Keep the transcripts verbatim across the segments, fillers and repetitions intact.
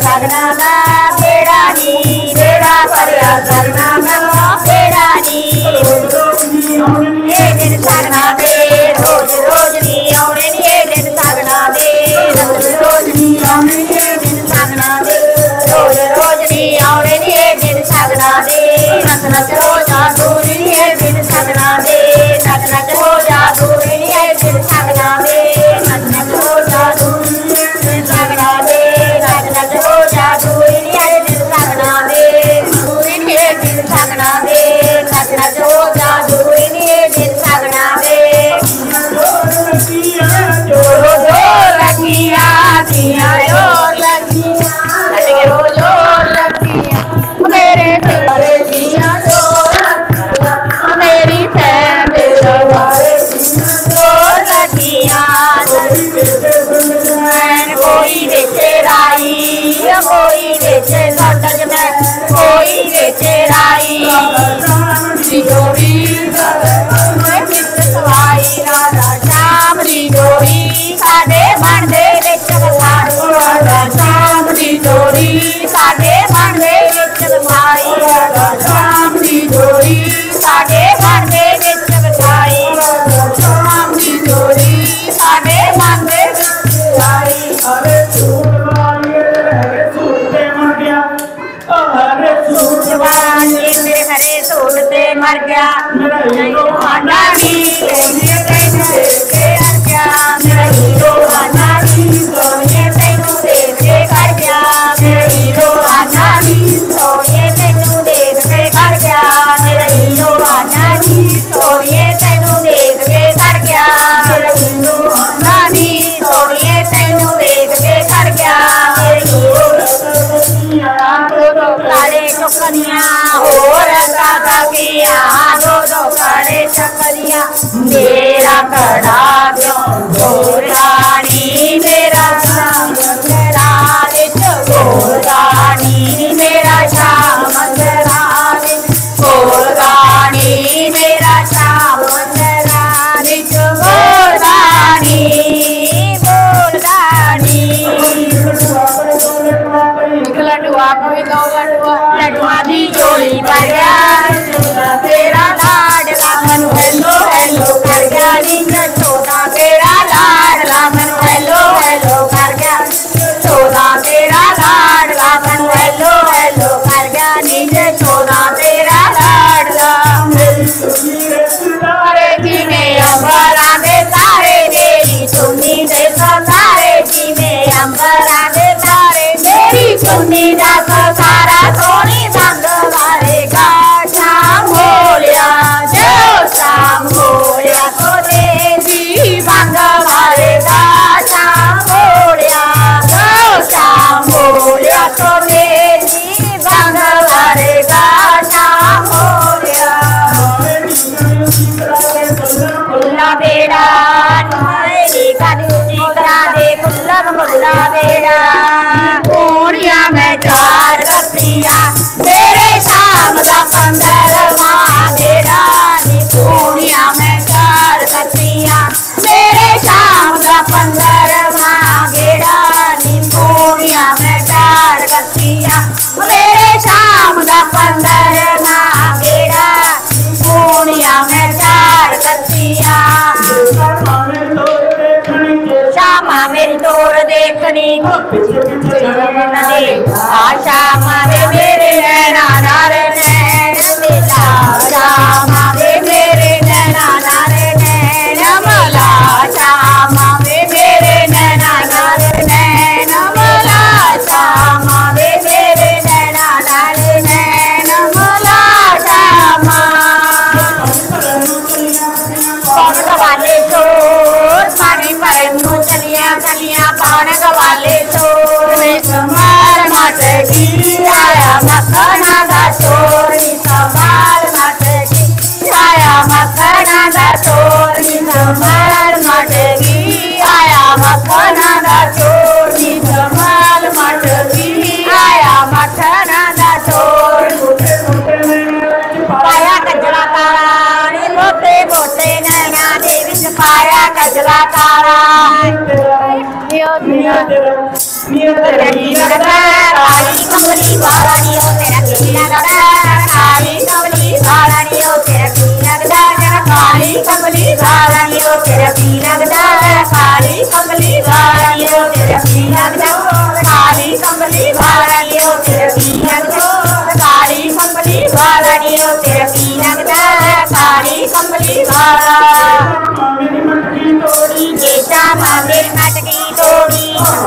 सगना दा बेड़ा नी बेड़ा भरिया सगना दा बेड़ा नी ये दिन सगना दे रोज रोज नी आउणे नी ये दिन सगना दे रोज रोज नी आउणे नी ये दिन सगना दे रोज रोज नी आउणे नी ये दिन सगना दे नच नच हो जा दूरी नी ये दिन सगना दे नच नच हो जा दूरी नी ये दिन सगना दे नच नच हो जा दूरी नी ये दिन सगना दे नच नच हो जा दूरी नी ये दिन सगना दे दूरी नी ये दिन सगना दे नच नच हो जा दूरी नी ये दिन सगना दे जोरो जोर लगिया दिया जोर लगिया लगे रो जोर लगिया मेरे प्यारे दिया जोर मेरी फैमिली वाले जोर लगिया कोई बेचे राई कोई बेचे सटक में कोई बेचे राई जोड़ी सवाई राधा श्याम दी जोड़ी साडे मन दे विच वसाई राधा श्याम दी जोड़ी साडे मन दे विच वसाई राधा श्याम दी जोड़ी साडे मन दे विच वसाई राधा श्याम दी जोड़ी साडे मन दे विच वसाई हरे सूट वाले हरे सूट ते मर गया हरे सूट वाले मेरे हरे सूट ते मर गया मेरा हीरो आना नी सोने तैनू देख के कर गया मेरा हीरो आना नी सोने तैनू देख के कर गया मेरा हीरो आना नी सोने तैनू देख के कर गया मेरा हीरो आना नी सोने तैनू देख के कर गया मेरा हीरो आना नी सोने तैनू देख के कर गया मेरा हीरो दो दो काले चुकनिया होर दादा किया दो दो काले चुकनिया मेरा कड़ा क्यों गोरानी मेरा श्याम रानी गोरानी मेरा श्याम रानी गोरानी मेरा श्याम रानी गोरानी गोरानी लडुआ कोई दो लडुआ लडुआ दी जोड़ी पर गया तेरा लाडला मनु हेलो हेलो कर गया नीचे चौदह तेरा लाडला मनु हेलो हेलो कर गया चौदह तेरा लाडला मनु हेलो हेलो कर गया नीचे चौदह तेरा लाडला तारे जी में अंबरा दे तारे मेरी सुनी दे तारे जी में अंबरा दे तारे मेरी सुनी दा सारा सोनी संग वारेगा शाम होलिया जो शाम होलिया तो देवी संग वारेगा शाम होलिया जो शाम होलिया तो देवी संग वारेगा शाम होलिया खुला बेड़ा तुम्हारी कदूती करा दे खुला खुला बेड़ा पूरिया में चार कतिया मेरे शाम का पंद्रहवा बेड़ा नी पूरिया में चार कतिया मेरे शाम का पंद्रहवा बेड़ा नी पूरिया में चार कतिया मेरे शाम का पंद्रहवा बेड़ा पूरिया में चार कतिया श्यामा मेरी तोर देखनी आशा मारे मेरे नैना नारे नैन मिला श्यामा मेरे नैना नारे नैन मला श्यामा मेरे नैना नारे नैन मला श्यामा मेरे नैना नारे नैन मला श्यामा कौन गवाले चोर पानी पर चलिया चलिया कौन गवाले चोर संभाल मत की आया मखना दा चोर संभाल मत की आया मखना दा चोर संभाल मत की आया मखना दा चोर संभाल मत की आया मखना दा चोर पाया कजला काला मोटे मोटे नैना दे विच पाया कजला काला तेरा तेरा की लगदा काली कमली वाला नी ओ तेरा की लगदा काली कमली वाला नी ओ तेरा की लगदा काली कमली वाला नी ओ तेरा की लगदा काली कमली वाला नी ओ तेरा की लगदा काली कमली वाला नी ओ तेरा की लगदा काली कमली वाला नी ओ तेरा की लगदा काली कमली वाला मेरी मटकी तोड़ी जेठा मांगे मटकी तोड़ी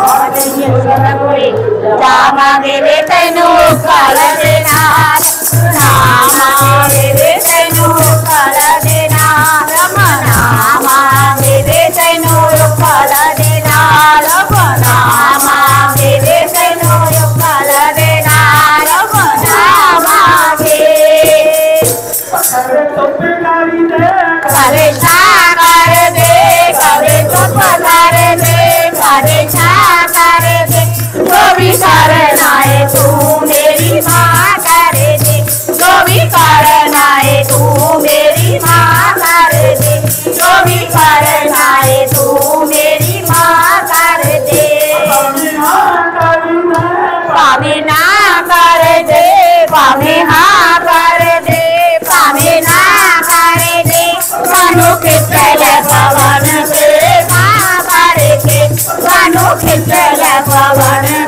जा मांगे वे तैनू कल दे नाल ना मांगे वे तैनू कल दे नाल मना मांगे वे तैनू कल दे नाल मना मांगे वे तैनू कल दे नाल मना मांगे करे तो पिटारी दे करे छा कर दे करे तो पधार दे करे छा कर दे जो भी करना है तू मेरी माँ कर दे जो भी करना है तू मेरी माँ कर दे जो भी करना है तू मेरी माँ कर दे पावे ना कर दे पावे हाँ कर दे पावे ना कर दे सानू खिचल पवन से माँ कर के सानू खिचल पवन